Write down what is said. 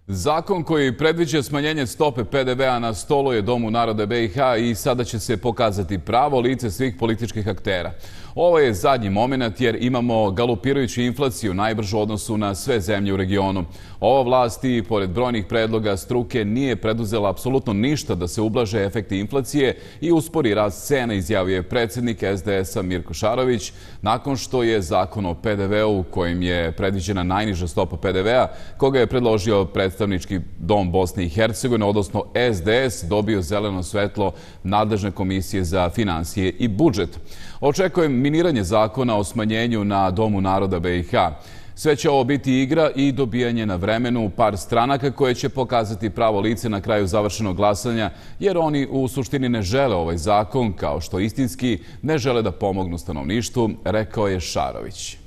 Zakon koji predviđa smanjenje stope PDV-a na stolu je Domu naroda BiH i sada će se pokazati pravo lice svih političkih aktera. Ovo je zadnji moment jer imamo galopirajuću inflaciju, najbržu u odnosu na sve zemlje u regionu. Ova vlast i pored brojnih predloga struke nije preduzela apsolutno ništa da se ublaže efekti inflacije i uspori rast cena, izjavio je predsjednik SDS-a Mirko Šarović, nakon što je zakon o PDV-u kojim je predviđena najniža stopa PDV-a, koga je predložio Predstavnički dom Bosne i Hercegovine, odnosno SDS, dobio zeleno svetlo nadležne komisije za finansije i budžet. Očekujem miniranje zakona o smanjenju na Domu naroda BiH. Sve će ovo biti igra i dobijanje na vremenu par stranaka koje će pokazati pravo lice na kraju završenog glasanja, jer oni u suštini ne žele ovaj zakon, kao što istinski ne žele da pomognu stanovništvu, rekao je Šarović.